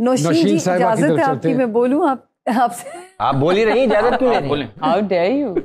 नौशीन जी, साहिबा की इजाजत तरफ है चलते आपकी, हैं। मैं बोलूं आपसे? आप बोल ही रही हैं, इजाजत क्यों नहीं बोले? How dare you.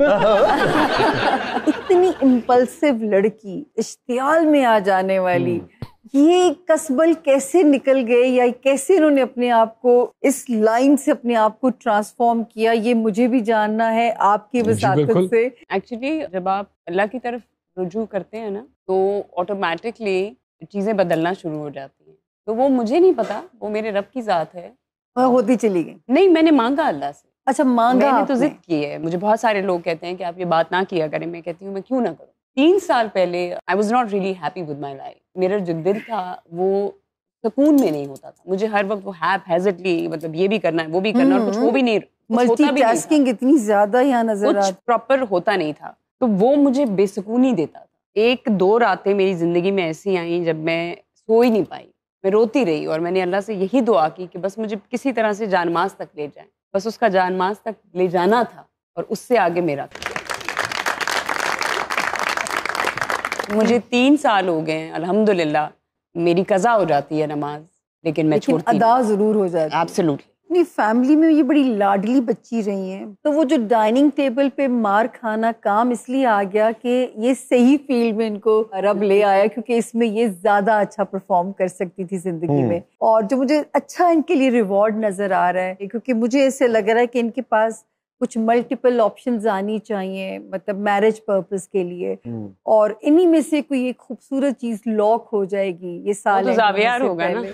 इतनी इम्पल्सिव लड़की, इश्तियाल में आ जाने वाली, ये कसबल कैसे निकल गए या कैसे इन्होंने अपने आप को इस लाइन से अपने आप को ट्रांसफॉर्म किया, ये मुझे भी जानना है आपकी वसातत से। एक्चुअली जब आप अल्लाह की तरफ रुजू करते हैं ना, तो ऑटोमेटिकली चीज़ें बदलना शुरू हो जाती हैं। तो वो मुझे नहीं पता, वो मेरे रब की ज़ात है। होती चली गई? नहीं, मैंने मांगा अल्लाह से। अच्छा, मांगा मैंने तो आपने? जिद की है। मुझे बहुत सारे लोग कहते हैं कि आप ये बात ना किया करें, मैं कहती हूँ मैं क्यों ना करूँ। 3 साल पहले I was not really happy with my life. मेरा जो दिल था वो सुकून में नहीं होता था। मुझे हर वक्त वो हैज़र्डली, मतलब ये भी करना है, वो भी करना, और कुछ हो भी नहीं, मल्टीटास्किंग इतनी ज्यादा यहाँ नजर कुछ प्रॉपर होता नहीं था, तो वो मुझे बेसुकूनी देता था। 1-2 रातें मेरी जिंदगी में ऐसी आई जब मैं सो ही नहीं पाई, मैं रोती रही, और मैंने अल्लाह से यही दुआ की कि बस मुझे किसी तरह से जानमाज तक ले जाए, बस उसका जानमाज तक ले जाना था, और उससे आगे मेरा था। मुझे 3 साल हो गए हैं, अल्हम्दुलिल्लाह। मेरी कज़ा हो जाती है नमाज, लेकिन मैं छोड़ती अदा जरूर हो जाती है। एब्सोल्युटली। अपनी फैमिली में ये बड़ी लाडली बच्ची रही हैं, तो वो जो डाइनिंग टेबल पे मार खाना काम इसलिए आ गया कि ये सही फील्ड में इनको रब ले आया, क्योंकि इसमें ये ज्यादा अच्छा परफॉर्म कर सकती थी जिंदगी में। और जो मुझे अच्छा इनके लिए रिवॉर्ड नजर आ रहा है, क्योंकि मुझे ऐसे लग रहा है कि इनके पास कुछ मल्टीपल ऑप्शंस आनी चाहिए, मतलब मैरिज पर्पस के लिए, और इन्हीं में से कोई एक खूबसूरत चीज लॉक हो जाएगी। ये साल तो जावियार होगा ना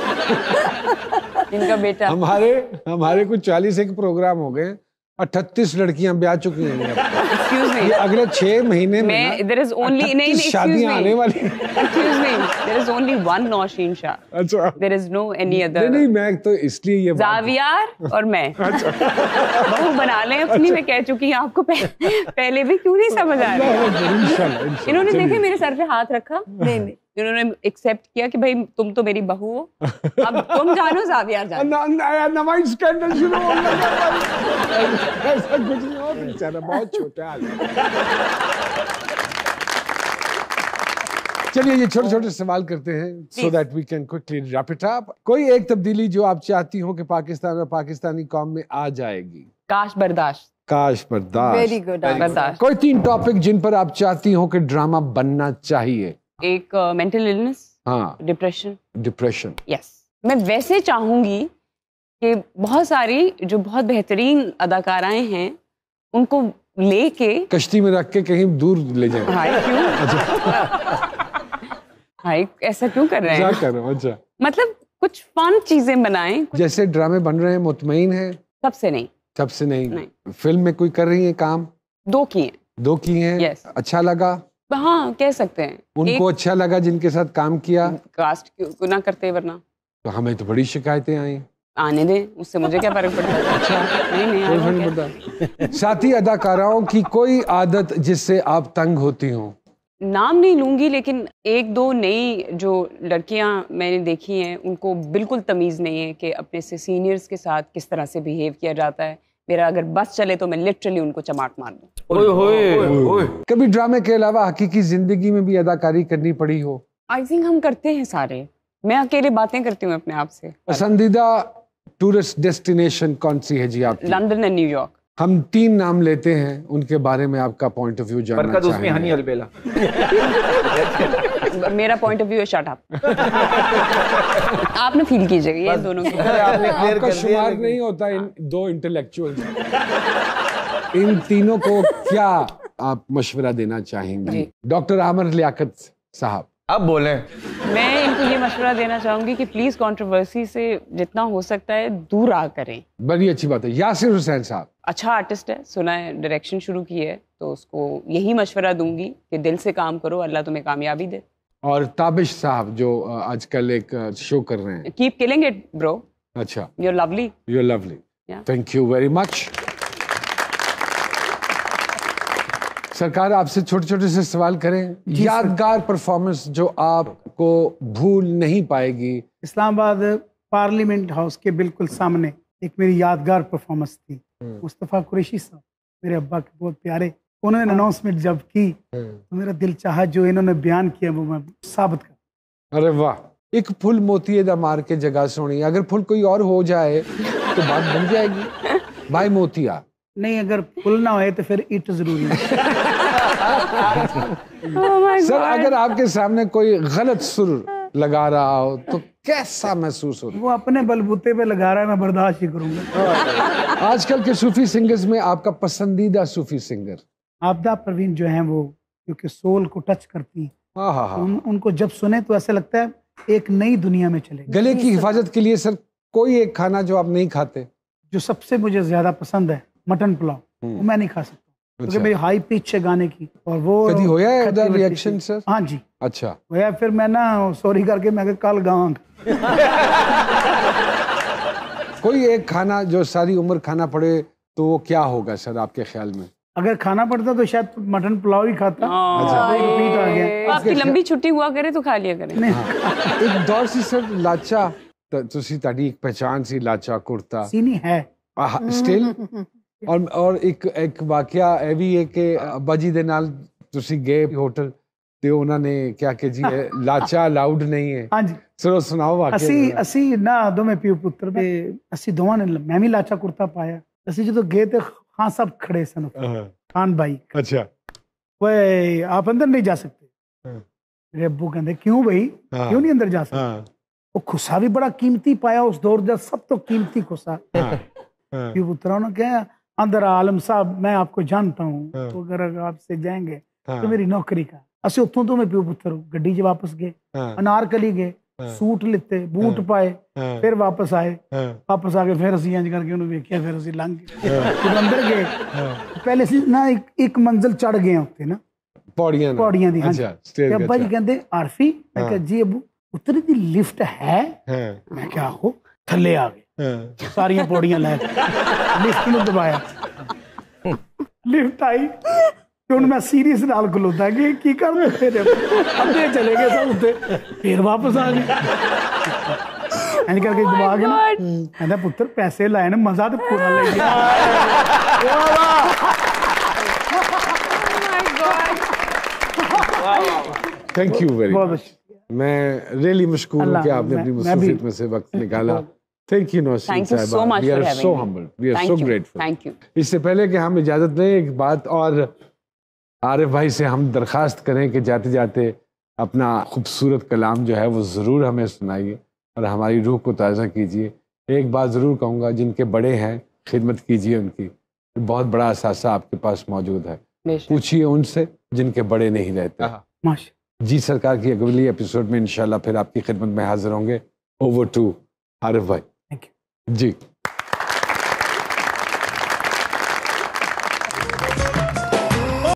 इनका बेटा। हमारे कुछ 41 प्रोग्राम हो गए, 38 लड़कियां ब्याह चुकी हैं। Excuse me. ये अगले 6 महीने में there is only नहीं, शादियां आने वाली। Excuse me, there is only one Nausheen Shah. अच्छा, There is no any other। नहीं, मैं तो इसलिए ये जावियार और मैं बहू बना लें अपनी। मैं कह चुकी हूँ आपको पहले भी, क्यों नहीं समझ आ रहा? इन्होंने देखे मेरे सर पे हाथ रखा, नहीं, इन्होंने एक्सेप्ट किया कि भाई तुम तो मेरी बहू हो, अब तुम जानो जावियार जानो। नया स्कैंडल शुरू हो गया। ऐसा कुछ नहीं हो, बेचारा बहुत छोटा है। चलिए ये छोटे छोटे सवाल करते हैं, so that we can quickly wrap it up. कोई एक तब्दीली जो आप चाहती हो कि पाकिस्तान और पाकिस्तानी कौम में आ जाएगी? काश बर्दाश्त। काश बर्दाश्त, वेरी गुड। बर्दाश्त। कोई 3 टॉपिक जिन पर आप चाहती हो कि ड्रामा बनना चाहिए? एक मेंटल इलनेस, हाँ, डिप्रेशन। यस। मैं वैसे चाहूंगी कि बहुत सारी जो बहुत बेहतरीन अदाकाराएं हैं उनको लेके कश्ती में रख के कहीं दूर ले जाए। हाय क्यों? हाय ऐसा क्यों कर रहे हैं? कर रहे हो? अच्छा, मतलब कुछ फन चीजें बनाएं। जैसे ड्रामे बन रहे हैं, मुतमईन है? सबसे नहीं। सबसे नहीं। फिल्म में कोई कर रही है काम? 2 की हैं। 2 की हैं? Yes. अच्छा लगा? हाँ, कह सकते हैं। उनको अच्छा लगा जिनके साथ काम किया? कास्ट क्यों ना करते, वरना तो हमें तो बड़ी शिकायतें आई। आने दें, उससे मुझे क्या फर्क पड़ता है? अच्छा, नहीं पड़ता। साथी अदाकाराओं की कोई आदत जिससे आप तंग होती हो? नाम नहीं लूंगी, लेकिन 1-2 नई जो लड़कियां मैंने देखी हैं उनको बिल्कुल तमीज़ नहीं है कि अपने से सीनियर्स के साथ किस तरह से बिहेव किया जाता है। मेरा अगर बस चले तो मैं लिटरली उनको चमाट मार दूं। ओए। कभी ड्रामे के अलावा हकीकी जिंदगी में भी अदाकारी करनी पड़ी हो? आई थिंक हम करते हैं सारे। मैं अकेले बातें करती हूँ अपने आप से। पसंदीदा टूरिस्ट डेस्टिनेशन कौन सी है जी आपकी? लंदन और न्यूयॉर्क। हम 3 नाम लेते हैं, उनके बारे में आपका पॉइंट ऑफ व्यू जानना चाहेंगे। हनी अलबेला। मेरा पॉइंट ऑफ व्यू है शट अप। आपने फील कीजिएगा ये दोनों की। आपका शुमार नहीं होता इन 2 इंटेलेक्चुअल्स। इन तीनों को क्या आप मशवरा देना चाहेंगी? डॉक्टर आमर लियाकत साहब, अब बोले। मैं इनको ये मशवरा देना चाहूंगी कि प्लीज कंट्रोवर्सी से जितना हो सकता है दूर आ करें। बड़ी अच्छी बात है। यासिर हुसैन साहब, अच्छा आर्टिस्ट है, सुना है डायरेक्शन शुरू की है, तो उसको यही मशवरा दूंगी कि दिल से काम करो, अल्लाह तुम्हें कामयाबी दे। और ताबिश साहब जो आजकल एक शो कर रहे हैं, कीप किलिंग इट ब्रो। अच्छा, you are lovely. You are lovely, thank you very much. सरकार आपसे छोटे छोटे से सवाल करें, यादगार परफॉर्मेंस जो आपको भूल नहीं पाएगी। इस्लामाबाद पार्लियामेंट हाउस के बिल्कुल सामने एक मेरी यादगार परफॉर्मेंस थी। मुस्तफ़ा कुरैशी साहब मेरे अब्बा के बहुत प्यारे, उन्होंने अनाउंसमेंट जब की तो मेरा दिल चाहा जो इन्होंने बयान किया वो मैं साबित कर। अरे वाह, एक फुल मोती दा मार के जगह सोनी, अगर फुल कोई और हो जाए तो बात बन जाएगी। भाई मोतिया नहीं, अगर फुल ना होए तो फिर ईट जरूरी है। सर अगर आपके सामने कोई गलत सुर लगा रहा हो तो कैसा महसूस होता? वो अपने बलबूते पे लगा रहा है, मैं बर्दाश्त ही करूंगा। आजकल के सूफी सिंगर्स में आपका पसंदीदा सूफी सिंगर? आपदा परवीन जो है वो, क्योंकि सोल को टच करती हैं, हाँ हाँ हाँ। उनको जब सुने तो ऐसा लगता है एक नई दुनिया में चले। गले की हिफाजत के लिए सर कोई एक खाना जो आप नहीं खाते? जो सबसे मुझे ज्यादा पसंद है मटन पुलाव, वो मैं नहीं खा सकता क्योंकि मेरी हाई पिच है गाने की, और वो कभी होया है उधर रिएक्शन सर? हाँ जी अच्छा होया। फिर मैं ना सॉरी करके मैं कल गाऊंगा। कोई एक खाना जो सारी उम्र खाना पड़े तो वो क्या होगा सर आपके ख्याल में? अगर खाना पड़ता तो शायद मटन पुलाव ही खाता। अच्छा। रिपीट आ गया। आपकी लंबी छुट्टी हुआ करे तो खा लिया करें। एक दौर सी सर लाचा तुसी ताड़ी एक पहचान सी लाचा कुर्ता सीनी है स्टिल, और एक वाकया ਇਹ ਵੀ ਹੈ ਕਿ ਅੱਬਾ ਜੀ ਦੇ ਨਾਲ ਤੁਸੀਂ ਗਏ ਹੋਟਲ ਤੇ ਉਹਨਾਂ ਨੇ ਕਿਹਾ ਕਿ ਜੀ ਲਾਚਾ ਅਲਾਉਡ ਨਹੀਂ ਹੈ। हाँ जी ਚਲੋ ਸੁਣਾਓ ਵਾਕया। ਅਸੀਂ ਨਾ ਦੋਵੇਂ ਪਿਓ ਪੁੱਤਰ ਤੇ ਅਸੀਂ ਦੋਵਾਂ ਨੇ, ਮੈਂ ਵੀ ਲਾਚਾ ਕੁਰਤਾ ਪਾਇਆ। ਅਸੀਂ ਜਦੋਂ ਗਏ ਤੇ ਖਾਨ ਸਾਹਿਬ ਖੜੇ ਸਨ, ਖਾਨ भाई। अच्छा वे आप अंदर नहीं जा सकते। मेरे अब्बू कहते क्यों भाई, क्यों नहीं अंदर जा सकते? वो खुसा भी बड़ा कीमती पाया उस दौर का, सब तो कीमती खुसा। पियो पुत्रा ने कहा अंदर आलम साहब मैं आपको जानता हूँ, तो अगर आपसे जाएंगे तो मेरी नौकरी का। असि उतों तो मैं पियो पुत्र गड्डी च वापस गए, अनारकली गए, सूट लिते, बूट पाए, फिर वापस आए। वापस आके फिर असि इंज करके उन्होंने वेख्या, फिर असि लंघ गए। जब अंदर गए पहले असि ना एक मंजिल चढ़ गए उत्ते ना, पौड़ियां दी। ते अब्बा जी कहते आरफी, मैं कहा जी अब्बू उतरी दी लिफ्ट है? मैं क्या हो थले आ गए, सारियां पौड़ियां लै लिफ्ट में दबाया, लिफ्ट आई ਤੇ ਹੁਣ ਮੈਂ ਸੀਰੀਅਸ ਨਾਲ ਖਲੋਤਾ ਕਿ ਕੀ ਕਰਦੇ ਤੇਰੇ ਅੱਧੇ ਚਲੇ ਗਏ ਸਭ ਉੱਤੇ, ਫਿਰ ਵਾਪਸ ਆ ਗਏ। ਐਂ ਕਰਕੇ ਦਬਾ ਕੇ ਨਾ ਕਹਿੰਦਾ ਪੁੱਤਰ ਪੈਸੇ ਲਾਏ ਨੇ, ਮਜ਼ਾ ਤੇ ਪੂਰਾ ਲੈ ਗਿਆ। थैंक यू वेरी बहुत मच। मैं रियली मशकूर हूँ कि आपने अपनी मुसीबत में से वक्त निकाला। Thank you Naushin Thank you so much we for are having so me. Humble, we are Thank so you. Grateful. Thank you. इससे पहले कि हम इजाजत लें, एक बात और आरिफ भाई से हम दरखास्त करें कि जाते जाते अपना खूबसूरत कलाम जो है वो ज़रूर हमें सुनाइए और हमारी रूह को ताज़ा कीजिए। एक बात ज़रूर कहूँगा, जिनके बड़े हैं खिदमत कीजिए उनकी, बहुत बड़ा असासा आपके पास मौजूद है। पूछिए उनसे जिनके बड़े नहीं रहते। माशा जी सरकार की अगली एपिसोड में इंशाल्लाह फिर आपकी खिदमत में हाजिर होंगे। ओवर टू आरिफ भाई। Thank you ji.